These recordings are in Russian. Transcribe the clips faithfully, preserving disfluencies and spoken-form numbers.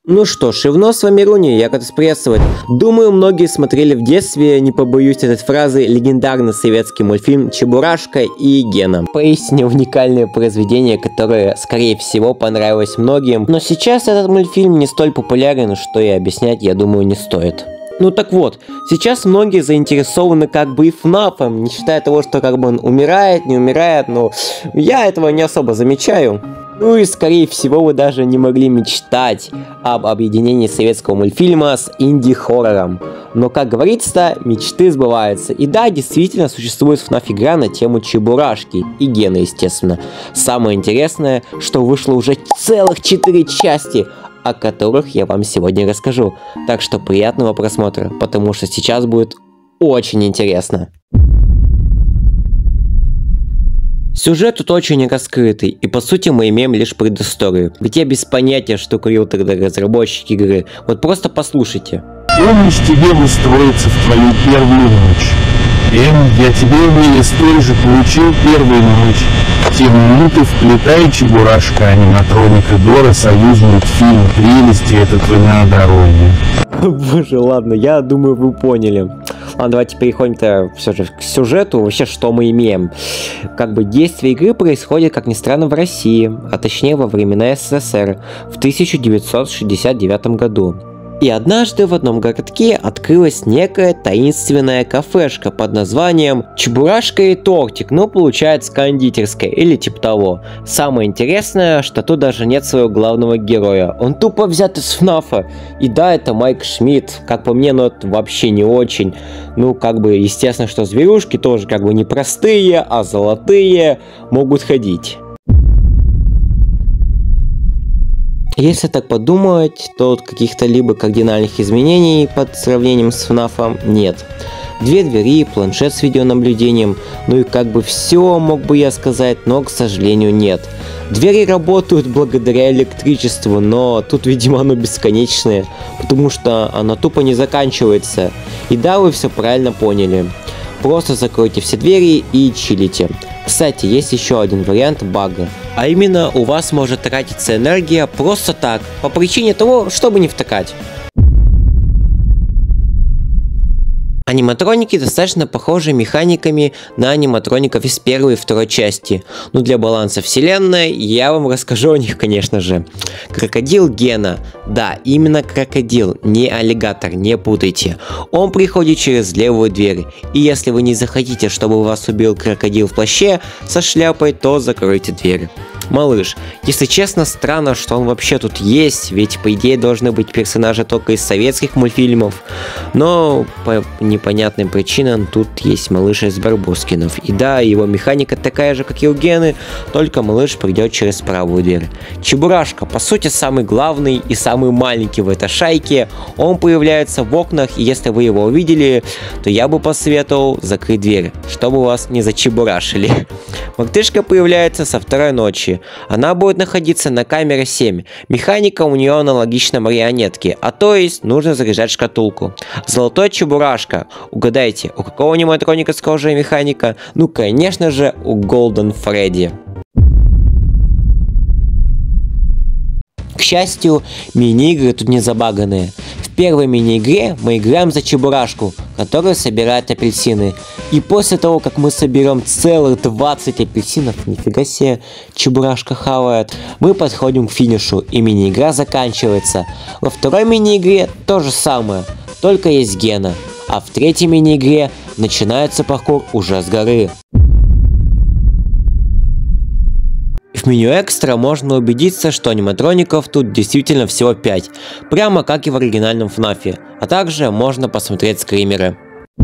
Ну что ж, и вновь с вами Руни, я рад вас приветствовать. Думаю, многие смотрели в детстве, не побоюсь этой фразы, легендарный советский мультфильм «Чебурашка и Гена». Поистине уникальное произведение, которое, скорее всего, понравилось многим. Но сейчас этот мультфильм не столь популярен, что и объяснять, я думаю, не стоит. Ну так вот, сейчас многие заинтересованы как бы и ФНАФом, не считая того, что как бы он умирает, не умирает, но я этого не особо замечаю. Ну и скорее всего вы даже не могли мечтать об объединении советского мультфильма с инди-хоррором. Но как говорится, мечты сбываются. И да, действительно существует ФНАФ игра на тему Чебурашки и Гена, естественно. Самое интересное, что вышло уже целых четыре части, о которых я вам сегодня расскажу. Так что приятного просмотра, потому что сейчас будет очень интересно. Сюжет тут очень раскрытый, и по сути мы имеем лишь предысторию. Ведь я без понятия, что курил тогда разработчик игры. Вот просто послушайте. Помнишь, тебе устроиться в твою первую ночь? Эм, я тебе в мире столь же получил первую ночь. В те минуты вплетая Чебурашка, аниматроника Дора, союз мультфильм, прелести это твоя дороги. Боже, ладно, я думаю, вы поняли. Ладно, давайте переходим-то все же к сюжету. Вообще, что мы имеем? Как бы действие игры происходит, как ни странно, в России, а точнее во времена СССР в тысяча девятьсот шестьдесят девятом году. И однажды в одном городке открылась некая таинственная кафешка под названием Чебурашка и тортик, ну получается кондитерская или типа того. Самое интересное, что тут даже нет своего главного героя, он тупо взят из ФНАФа. И да, это Майк Шмидт, как по мне, но это вообще не очень. Ну как бы естественно, что зверюшки тоже как бы не простые, а золотые, могут ходить. Если так подумать, то каких-то либо кардинальных изменений под сравнением с ФНАФом нет. Две двери, планшет с видеонаблюдением, ну и как бы все, мог бы я сказать, но, к сожалению, нет. Двери работают благодаря электричеству, но тут, видимо, оно бесконечное, потому что оно тупо не заканчивается. И да, вы все правильно поняли. Просто закройте все двери и чилите. Кстати, есть еще один вариант бага. А именно, у вас может тратиться энергия просто так, по причине того, чтобы не втыкать. Аниматроники достаточно похожи механиками на аниматроников из первой и второй части. Но для баланса вселенной я вам расскажу о них, конечно же. Крокодил Гена. Да, именно крокодил, не аллигатор, не путайте. Он приходит через левую дверь. И если вы не захотите, чтобы вас убил крокодил в плаще со шляпой, то закройте дверь. Малыш, если честно, странно, что он вообще тут есть, ведь по идее должны быть персонажи только из советских мультфильмов. Но по непонятным причинам тут есть малыш из Барбоскинов. И да, его механика такая же, как и у Гены, только малыш придет через правую дверь. Чебурашка, по сути, самый главный и самый маленький в этой шайке. Он появляется в окнах, и если вы его увидели, то я бы посоветовал закрыть дверь, чтобы вас не зачебурашили. Мартышка появляется со второй ночи. Она будет находиться на камере семь. Механика у нее аналогична марионетке, а то есть нужно заряжать шкатулку. Золотой Чебурашка. Угадайте, у какого аниматроника схожая механика? Ну, конечно же, у Голден Фредди. К счастью, мини-игры тут не забаганные. В первой мини-игре мы играем за Чебурашку, который собирает апельсины. И после того, как мы соберем целых двадцать апельсинов, нифига себе, Чебурашка хавает, мы подходим к финишу, и мини-игра заканчивается. Во второй мини-игре то же самое, только есть Гена. А в третьей мини-игре начинается паркур уже с горы. В меню экстра можно убедиться, что аниматроников тут действительно всего пять, прямо как и в оригинальном ФНАФе, а также можно посмотреть скримеры.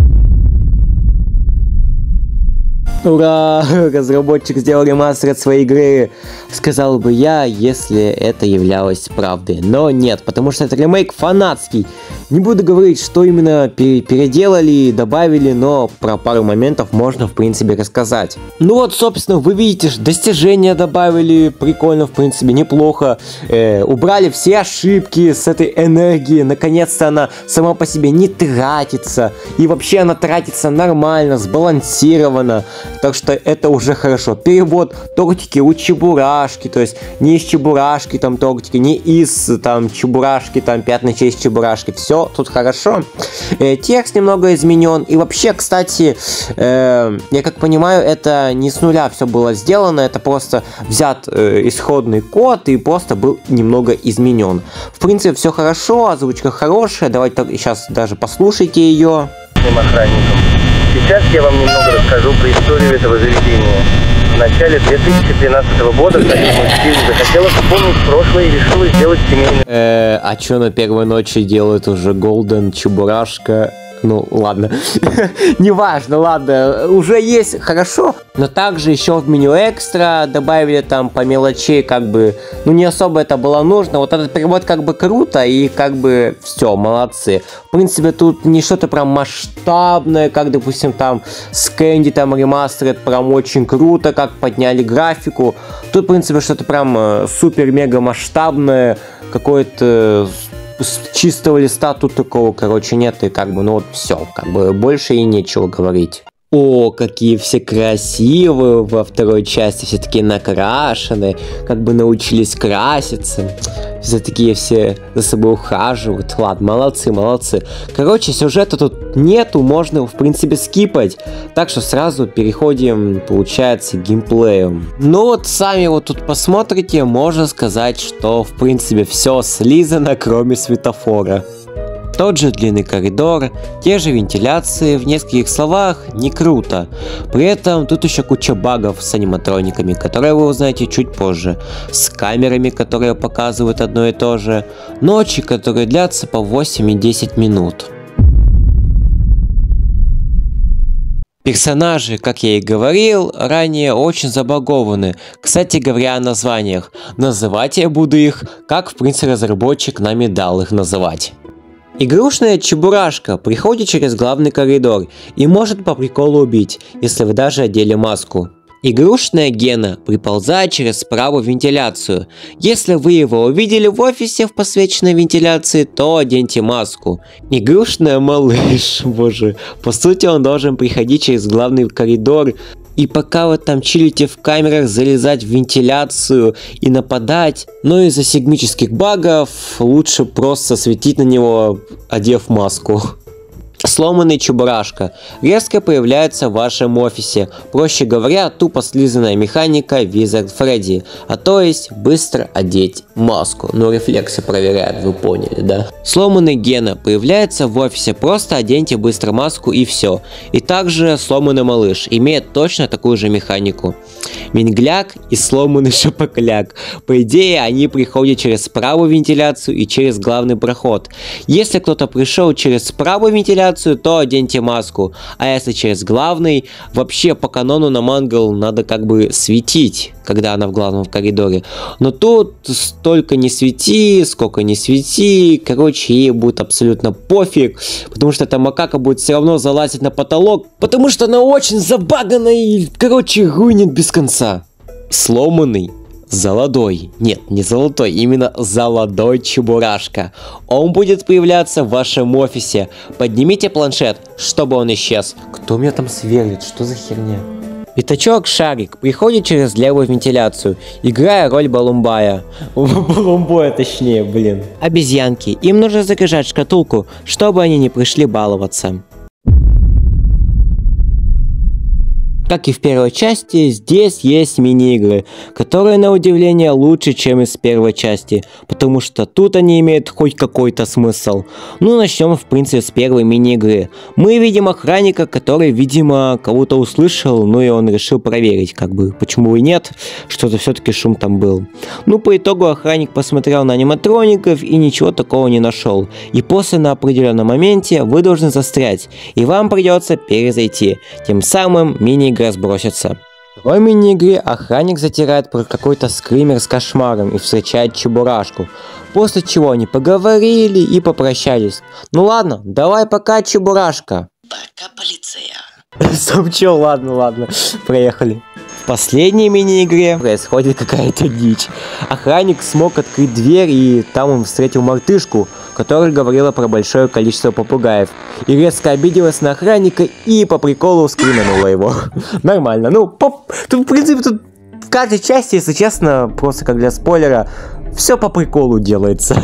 Ура! Разработчик сделал ремастер от своей игры, сказал бы я, если это являлось правдой. Но нет, потому что это ремейк фанатский. Не буду говорить, что именно переделали, добавили, но про пару моментов можно в принципе рассказать. Ну вот, собственно, вы видите, достижения добавили, прикольно, в принципе, неплохо. Э, убрали все ошибки с этой энергии, наконец-то она сама по себе не тратится. И вообще она тратится нормально, сбалансированно. так что это уже хорошо. Перевод тортики у Чебурашки, то есть не из Чебурашки там тортики, не из там Чебурашки, там пятна через Чебурашки, все тут хорошо. Э, текст немного изменен, и вообще, кстати, э, я как понимаю, это не с нуля все было сделано, это просто взят э, исходный код и просто был немного изменен. В принципе, все хорошо, озвучка хорошая, давайте сейчас даже послушайте ее. Охранником. Сейчас я вам немного расскажу про историю этого заведения. В начале две тысячи тринадцатого года Союз мультфильм захотела вспомнить прошлое и решила сделать семейный... Э, а чё на первой ночи делают уже Голден, Чебурашка? Ну, ладно. Неважно, ладно. Уже есть, хорошо. Но также еще в меню экстра добавили там по мелочей, как бы, ну, не особо это было нужно. Вот этот перевод как бы круто, и как бы все, молодцы. В принципе, тут не что-то прям масштабное, как, допустим, там с Кэнди, там ремастер, это прям очень круто, как подняли графику. Тут, в принципе, что-то прям супер-мега масштабное, какое-то... С чистого листа тут такого, короче, нет, и как бы, ну вот все, как бы больше и нечего говорить. О, какие все красивые во второй части, все такие накрашенные, как бы научились краситься, все такие все за собой ухаживают. Ладно, молодцы, молодцы. Короче, сюжета тут нету, можно в принципе скипать, так что сразу переходим, получается, к геймплею. Ну вот сами вот тут посмотрите, можно сказать, что в принципе все слизано, кроме светофора. Тот же длинный коридор, те же вентиляции, в нескольких словах не круто. При этом тут еще куча багов с аниматрониками, которые вы узнаете чуть позже, с камерами, которые показывают одно и то же, ночи, которые длятся по восемь и десять минут. Персонажи, как я и говорил, ранее очень забагованы. Кстати говоря о названиях, называть я буду их, как в принципе разработчик нам и дал их называть. Игрушная Чебурашка приходит через главный коридор и может по приколу убить, если вы даже одели маску. Игрушная Гена приползает через правую вентиляцию. Если вы его увидели в офисе в подсвеченной вентиляции, то оденьте маску. Игрушная Малыш, боже, по сути он должен приходить через главный коридор. И пока вы там чилите в камерах, залезать в вентиляцию и нападать. Но из-за сегмических багов лучше просто светить на него, одев маску. Сломанный Чебурашка резко появляется в вашем офисе, проще говоря, тупо слизанная механика Wizard Freddy, а то есть быстро одеть маску, но рефлексы проверяют, вы поняли, да? Сломанный Гена появляется в офисе, просто оденьте быстро маску и все. И также сломанный Малыш имеет точно такую же механику. Мингляк и сломанный Шапокляк, по идее они приходят через правую вентиляцию и через главный проход. Если кто-то пришел через правую вентиляцию, то оденьте маску, а если через главный, вообще по канону на мангал надо как бы светить, когда она в главном коридоре. Но тут столько не свети, сколько не свети, короче, ей будет абсолютно пофиг, потому что эта макака будет все равно залазить на потолок, потому что она очень забагана и, короче, руинит без конца. Сломанный Золотой, нет, не золотой, именно золотой Чебурашка. Он будет появляться в вашем офисе. Поднимите планшет, чтобы он исчез. Кто меня там сверлит? Что за херня? Пятачок Шарик приходит через левую вентиляцию, играя роль Балумбая. Балумбоя точнее, блин. Обезьянки, им нужно загружать шкатулку, чтобы они не пришли баловаться. Как и в первой части, здесь есть мини-игры, которые на удивление лучше, чем из первой части, потому что тут они имеют хоть какой-то смысл. Ну, начнем в принципе с первой мини-игры. Мы видим охранника, который, видимо, кого-то услышал, ну и он решил проверить, как бы, почему и нет, что-то все-таки шум там был. Ну, по итогу охранник посмотрел на аниматроников и ничего такого не нашел. И после на определенном моменте вы должны застрять, и вам придется перезайти, тем самым мини-игра сбросится. В второй мини-игре охранник затирает про какой-то скример с кошмаром и встречает Чебурашку, после чего они поговорили и попрощались. Ну ладно, давай пока, Чебурашка. Пока, полиция. Сам чё, ладно, ладно, проехали. В последней мини-игре происходит какая-то дичь. Охранник смог открыть дверь, и там он встретил мартышку, которая говорила про большое количество попугаев. И резко обиделась на охранника и по приколу скриманула его. Нормально. Ну, по... тут, в принципе, тут в каждой части, если честно, просто как для спойлера, все по приколу делается.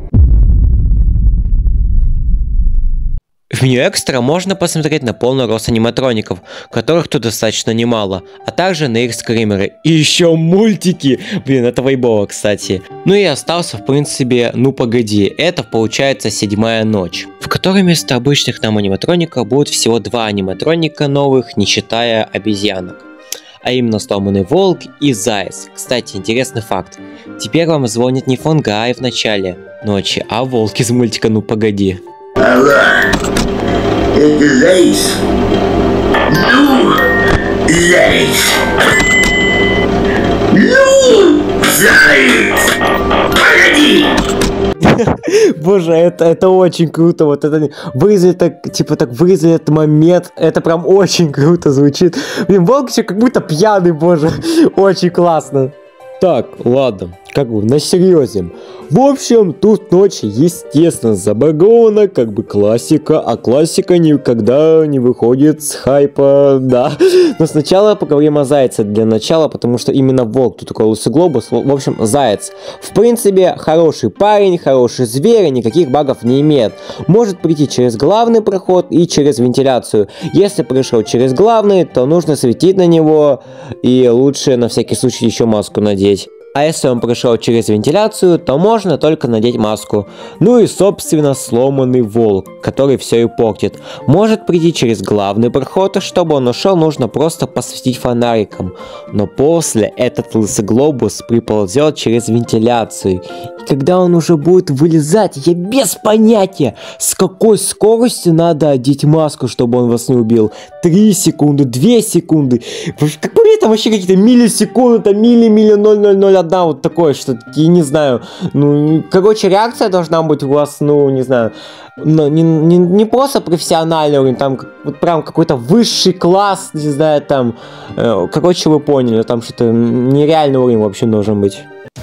В меню экстра можно посмотреть на полный рост аниматроников, которых тут достаточно немало, а также на их скримеры. И еще мультики! Блин, это вайбово, кстати. Ну и остался, в принципе, ну погоди, это получается седьмая ночь, в которой вместо обычных нам аниматроников будет всего два аниматроника новых, не считая обезьянок. А именно сломанный волк и заяц. Кстати, интересный факт. Теперь вам звонит не Фонгай в начале ночи, а волк из мультика «Ну погоди». Алло, это заяц? Ну, заяц. Ну, заяц. Погоди. Боже, это, это очень круто, вот это вырезали так, типа так вырезали этот момент, это прям очень круто звучит. Блин, волк еще как будто пьяный, боже, очень классно. Так, ладно, как бы на серьезе. В общем, тут ночь, естественно, забагована, как бы классика, а классика никогда не выходит с хайпа, да. Но сначала поговорим о зайце для начала, потому что именно волк, тут такой лысый глобус, в общем, заяц. В принципе, хороший парень, хороший зверь, и никаких багов не имеет. Может прийти через главный проход и через вентиляцию. Если пришел через главный, то нужно светить на него, и лучше на всякий случай еще маску надеть. А если он пришел через вентиляцию, то можно только надеть маску. Ну и собственно сломанный волк, который все и портит. Может прийти через главный проход, и чтобы он ушел, нужно просто посветить фонариком. Но после этот лысый глобус приползет через вентиляцию. И когда он уже будет вылезать, я без понятия, с какой скоростью надо одеть маску, чтобы он вас не убил. три секунды, две секунды. Как по мне там вообще какие-то миллисекунды, там милли-милли ноль ноль ноль одна, вот такое, что я не знаю. Ну, короче, реакция должна быть у вас, ну, не знаю, ну, не, не, не просто профессиональный уровень, там вот прям какой-то высший класс, не знаю, там, э, короче, вы поняли, там что-то нереальный уровень вообще должен быть.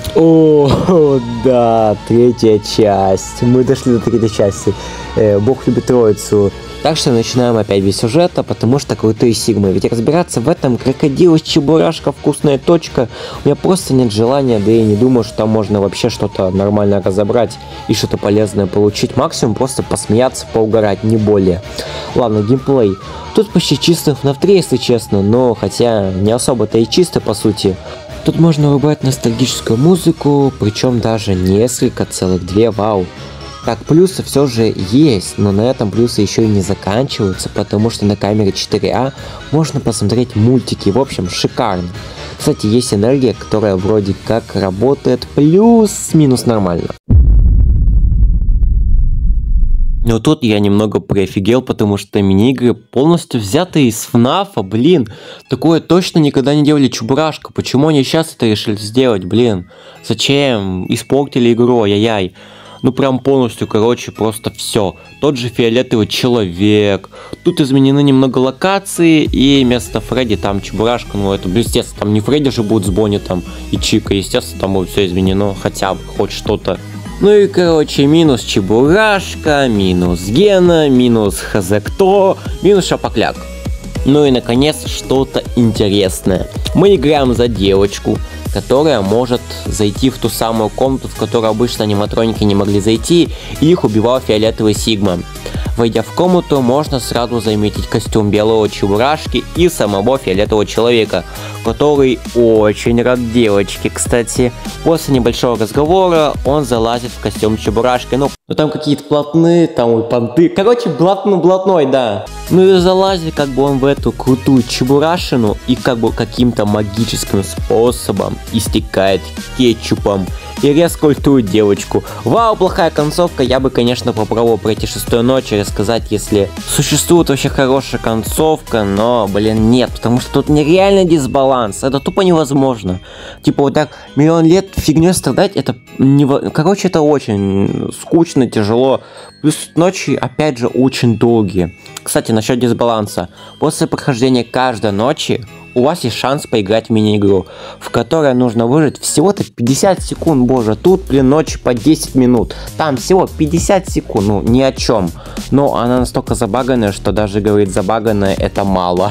О, да, третья часть. Мы дошли до третьей части. Э, Бог любит троицу. Так что начинаем опять без сюжета, потому что крутые сигмы. Ведь разбираться в этом крокодил, чебурашка, вкусная точка, у меня просто нет желания, да и не думаю, что там можно вообще что-то нормально разобрать и что-то полезное получить. Максимум просто посмеяться, поугарать, не более. Ладно, геймплей. Тут почти чисто эф эф три, если честно, но хотя не особо-то и чисто по сути. Тут можно выбрать ностальгическую музыку, причем даже несколько, целых две, вау. Так, плюсы все же есть, но на этом плюсы еще и не заканчиваются, потому что на камере четыре а можно посмотреть мультики, в общем, шикарно. Кстати, есть энергия, которая вроде как работает плюс-минус нормально. Но тут я немного проофигел, потому что мини-игры полностью взяты из эф нафа, блин. Такое точно никогда не делали Чебурашка. Почему они сейчас это решили сделать, блин? Зачем? Испортили игру, ай-яй. Ну прям полностью, короче, просто все. Тот же фиолетовый человек. Тут изменены немного локации, и вместо Фредди там Чебурашка. Ну это, естественно, там не Фредди же будет с Бонни там и Чика. Естественно, там будет все изменено, хотя бы хоть что-то. Ну и, короче, минус Чебурашка, минус Гена, минус хз кто, минус Шапокляк. Ну и, наконец, что-то интересное. Мы играем за девочку, которая может зайти в ту самую комнату, в которую обычно аниматроники не могли зайти, и их убивал фиолетовый Сигма. Войдя в комнату, можно сразу заметить костюм белого Чебурашки и самого фиолетового человека, который очень рад девочке, кстати. После небольшого разговора он залазит в костюм Чебурашки. Ну, ну там какие-то блатные, там ой, понты. Короче, блатный, блатной, да. Ну и залазит как бы он в эту крутую Чебурашину и как бы каким-то магическим способом истекает кетчупом и резко ультует девочку. Вау, плохая концовка. Я бы, конечно, попробовал пройти шестую ночь и рассказать, если существует вообще хорошая концовка, но, блин, нет, потому что тут нереальный дисбаланс. Это тупо невозможно. Типа вот так миллион лет фигней страдать, это не... Короче, это очень скучно, тяжело. Плюс ночи, опять же, очень долгие. Кстати, насчет дисбаланса. После прохождения каждой ночи у вас есть шанс поиграть в мини-игру, в которой нужно выжить всего-то пятьдесят секунд, боже, тут, блин, ночи по десять минут, там всего пятьдесят секунд, ну, ни о чем. Но она настолько забаганная, что даже говорить забаганная это мало.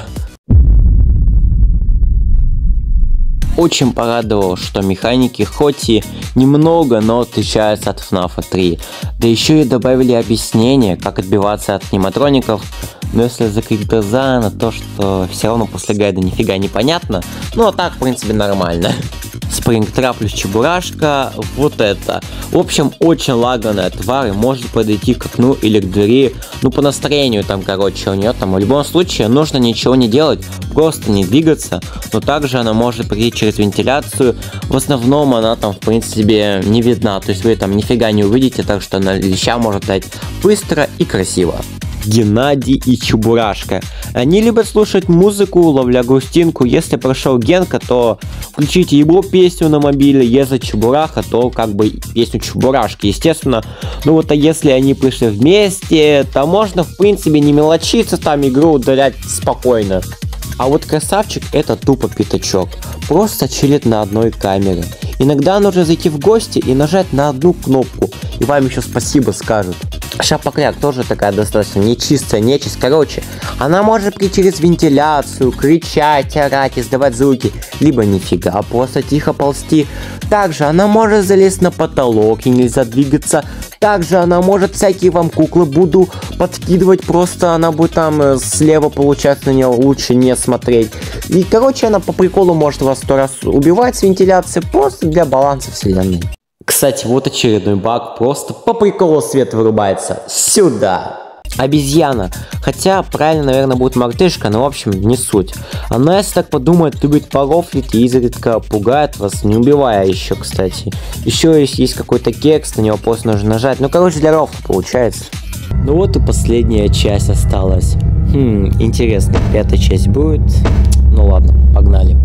Очень порадовало, что механики хоть и немного, но отличаются от эф наф три. Да еще и добавили объяснение, как отбиваться от аниматроников. Но если закрыть глаза на то, что все равно после гайда нифига не понятно, ну а так в принципе нормально. Спрингтрап плюс Чебурашка, вот это. В общем, очень лаганная тварь, может подойти к окну или к двери, ну по настроению там, короче, у нее там в любом случае нужно ничего не делать, просто не двигаться, но также она может прийти через вентиляцию, в основном она там в принципе не видна, то есть вы там нифига не увидите, так что она леща может дать быстро и красиво. Геннадий и Чебурашка. Они любят слушать музыку, ловля грустинку. Если прошел Генка, то включите его песню на мобиле. Если Чебураха, то как бы песню Чебурашки, естественно. Ну вот, а если они пришли вместе, то можно в принципе не мелочиться, там игру удалять спокойно. А вот красавчик это тупо пятачок. Просто чилит на одной камере. Иногда нужно зайти в гости и нажать на одну кнопку, и вам еще спасибо скажут. Шапокляк тоже такая достаточно нечистая нечисть. Короче, она может прийти через вентиляцию, кричать, орать, издавать звуки, либо нифига, просто тихо ползти. Также она может залезть на потолок и нельзя двигаться. Также она может всякие вам куклы буду подкидывать, просто она будет там слева, получается, на нее лучше не смотреть. И короче, она по приколу может вас сто раз убивать с вентиляции, просто для баланса вселенной. Кстати, вот очередной баг, просто по приколу свет вырубается. Сюда! Обезьяна. Хотя, правильно, наверное, будет мартышка, но в общем, не суть. Она, если так подумает, любит порофлить и изредка пугает вас, не убивая еще, кстати. Еще есть, есть какой-то кекс, на него просто нужно нажать. Ну, короче, для рофла получается. Ну вот и последняя часть осталась. Хм, интересно, пятая часть будет? Ну ладно, погнали.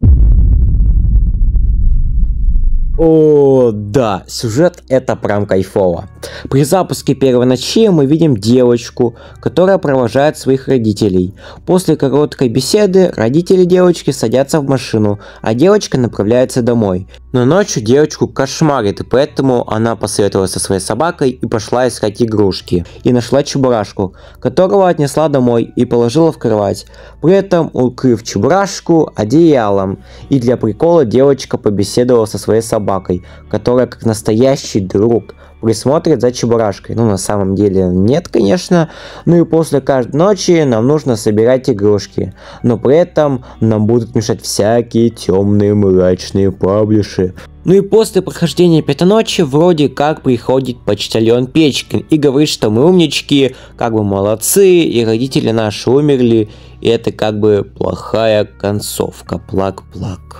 О, да, сюжет это прям кайфово. При запуске первой ночи мы видим девочку, которая провожает своих родителей. После короткой беседы родители девочки садятся в машину, а девочка направляется домой. Но ночью девочку кошмарит, и поэтому она посоветовалась со своей собакой и пошла искать игрушки. И нашла Чебурашку, которого отнесла домой и положила в кровать, при этом укрыв Чебурашку одеялом. И для прикола девочка побеседовала со своей собакой, которая как настоящий друг присмотрит за Чебурашкой. Ну, на самом деле, нет, конечно. Ну и после каждой ночи нам нужно собирать игрушки. Но при этом нам будут мешать всякие темные мрачные паблиши. Ну и после прохождения пятой ночи вроде как приходит почтальон Печкин и говорит, что мы умнички, как бы молодцы, и родители наши умерли, и это как бы плохая концовка. Плак-плак.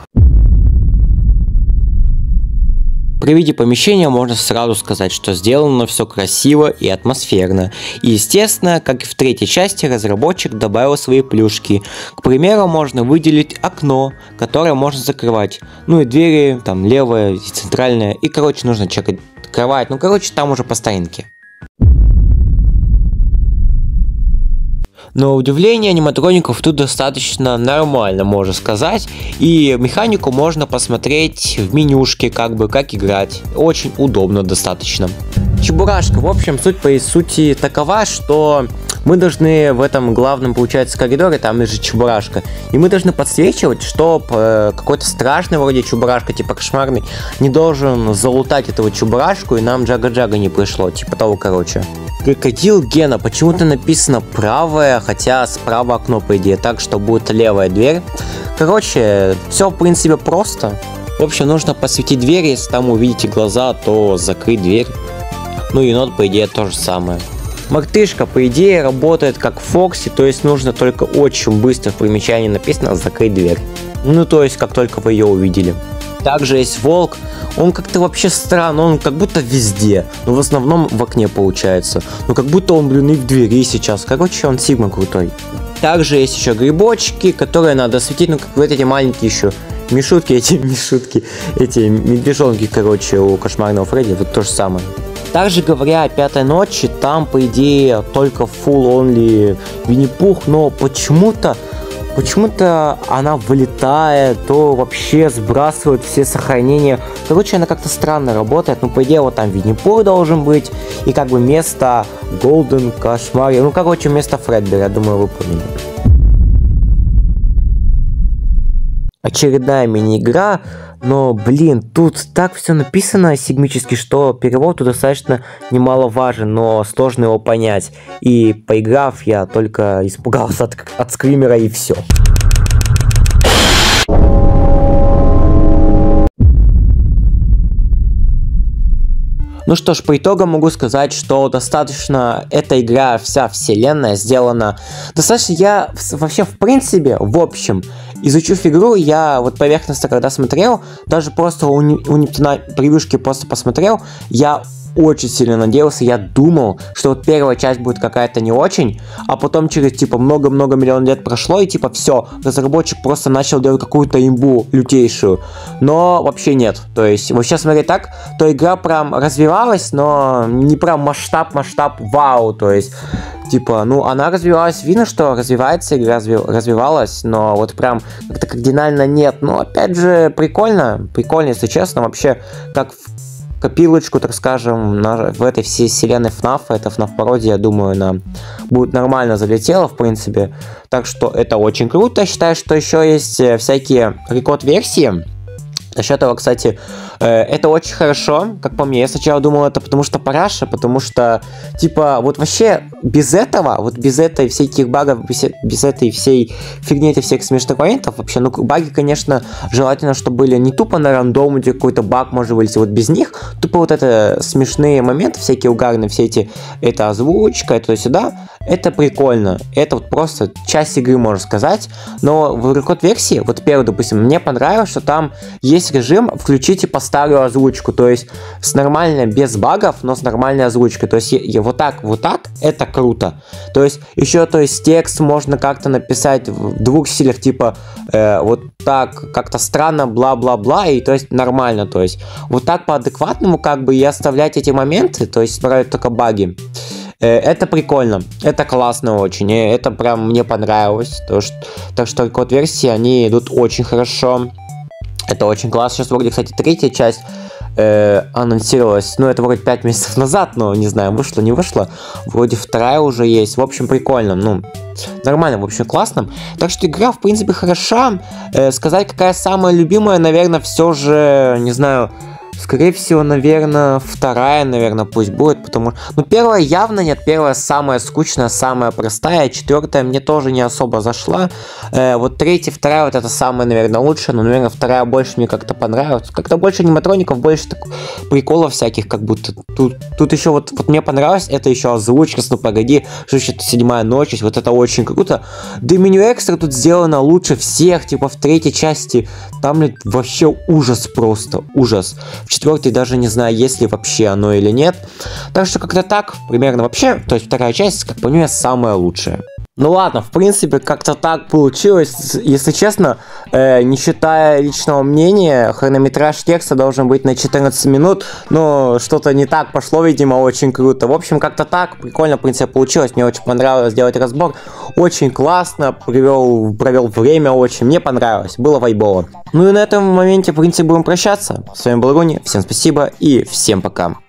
При виде помещения можно сразу сказать, что сделано все красиво и атмосферно. И естественно, как и в третьей части, разработчик добавил свои плюшки. К примеру, можно выделить окно, которое можно закрывать. Ну и двери, там левая и центральная. И короче нужно чекать кровать. Ну короче там уже по старинке. Но удивление аниматроников тут достаточно нормально, можно сказать. И механику можно посмотреть в менюшке, как бы, как играть. Очень удобно достаточно. Чебурашка, в общем, суть по сути такова, что мы должны в этом главном, получается, коридоре, там лежит Чебурашка. И мы должны подсвечивать, чтобы э, какой-то страшный вроде Чебурашка, типа кошмарный, не должен залутать этого Чебурашку, и нам Джага-Джага не пришло. Типа того, короче. Крокодил Гена. Почему-то написано правое, хотя справа окно, по идее, так что будет левая дверь. Короче, все в принципе просто. В общем, нужно посветить дверь, если там увидите глаза, то закрыть дверь. Ну и енот, по идее, то же самое. Мартышка, по идее, работает как Фокси, то есть нужно только очень быстро в примечании написано закрыть дверь. Ну то есть, как только вы ее увидели. Также есть волк, он как-то вообще странно, он как будто везде, но в основном в окне получается. Ну как будто он, блин, и в двери сейчас. Короче, он сигма крутой. Также есть еще грибочки, которые надо светить, ну как вот эти маленькие еще мишутки, эти мишутки, эти медвежонки, короче, у кошмарного Фредди, вот то же самое. Также говоря о пятой ночи, там по идее только full only Винни-Пух, но почему-то почему-то она вылетает, то вообще сбрасывает все сохранения. Короче, она как-то странно работает. Ну, по идее, вот там Винни-Пух должен быть. И как бы место Голден, Кошмар. Ну, короче, место Фредбери, я думаю, вы поняли. Очередная мини-игра, но, блин, тут так все написано сигмически, что перевод тут достаточно немаловажен, но сложно его понять. И поиграв, я только испугался от, от скримера и все. Ну что ж, по итогам могу сказать, что достаточно эта игра, вся вселенная сделана достаточно. Я вообще, в принципе, в общем, изучив игру, я вот поверхностно, когда смотрел, даже просто у, у Нептуна превьюшки просто посмотрел, я очень сильно надеялся, я думал, что вот первая часть будет какая-то не очень, а потом через типа много-много миллионов лет прошло, и типа все, разработчик просто начал делать какую-то имбу лютейшую. Но вообще нет. То есть, вообще смотреть так, то игра прям развивалась, но не прям масштаб-масштаб вау. То есть, типа, ну она развивалась, видно, что развивается, игра разви развивалась, но вот прям как-то кардинально нет. Но опять же, прикольно, прикольно, если честно, вообще, как в копилочку, так скажем, на, в этой всей вселенной эф наф, эта эф наф пародия, я думаю, она будет нормально залетела, в принципе. Так что это очень круто. Считаю, что еще есть всякие рекорд-версии. Насчет этого, кстати, э, это очень хорошо, как по мне. Я сначала думал, это потому что параша, потому что, типа, вот вообще без этого, вот без этой всяких багов, без, без этой всей фигни, этих всех смешных моментов, вообще, ну, баги, конечно, желательно, чтобы были не тупо на рандом, где какой-то баг может вылезти, вот без них, тупо вот это смешные моменты, всякие угарные, все эти, это озвучка, это сюда, это прикольно, это вот просто часть игры, можно сказать, но в рекорд-версии, вот первый, допустим, мне понравилось, что там есть режим включите по старую озвучку, то есть с нормальной, без багов, но с нормальной озвучкой, то есть и, и вот так, вот так, это круто. То есть еще, то есть текст можно как-то написать в двух стилях, типа э, вот так, как-то странно, бла-бла-бла, и то есть нормально, то есть вот так по-адекватному как бы и оставлять эти моменты, то есть нравятся только баги. Это прикольно, это классно очень, это прям мне понравилось, то, что, так что рекорд-версии, они идут очень хорошо, это очень классно. Сейчас вроде, кстати, третья часть э, анонсировалась, ну это вроде пять месяцев назад, но не знаю, вышло, не вышло, вроде вторая уже есть, в общем, прикольно, ну, нормально, в общем, классно, так что игра, в принципе, хороша, э, сказать, какая самая любимая, наверное, все же, не знаю, скорее всего, наверное, вторая, наверное, пусть будет, потому что... Ну, первая явно нет, первая самая скучная, самая простая, четвертая мне тоже не особо зашла. Э, вот третья, вторая, вот это самая, наверное, лучшая, но, наверное, вторая больше мне как-то понравилась. Как-то больше аниматроников, больше так... приколов всяких, как будто. Тут, тут еще вот, вот мне понравилось, это еще озвучка, ну, погоди, что еще седьмая ночь, вот это очень круто. Да и меню экстра тут сделано лучше всех, типа в третьей части, там, блин, вообще ужас просто, ужас. В четвертой даже не знаю, есть ли вообще оно или нет. Так что как-то так, примерно вообще, то есть вторая часть, как по мне, самая лучшая. Ну ладно, в принципе, как-то так получилось. Если честно, э, не считая личного мнения, хронометраж текста должен быть на четырнадцать минут, но что-то не так пошло, видимо, очень круто. В общем, как-то так, прикольно, в принципе, получилось. Мне очень понравилось сделать разбор. Очень классно, привел, провел время очень, мне понравилось, было вайбово. Ну и на этом моменте, в принципе, будем прощаться. С вами был Руни, всем спасибо и всем пока.